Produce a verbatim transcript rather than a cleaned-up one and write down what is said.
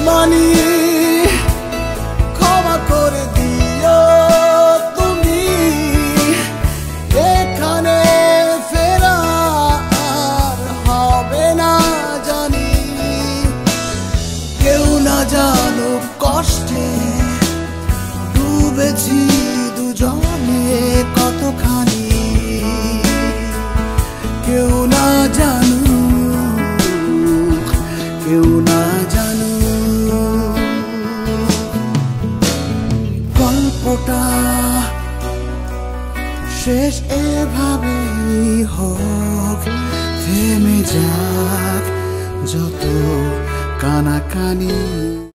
বেইমানি ক্ষমা করে দিও তুমি এখানে ফেরা আর হবে না জানি কেউ না জানো কষ্টে ডুবেছি দুজনে কতখানি কেউ না জানো কেউ না জানো গল্পটা শেষ এভাবেই হোক থেমে যাক যত কানাকানি।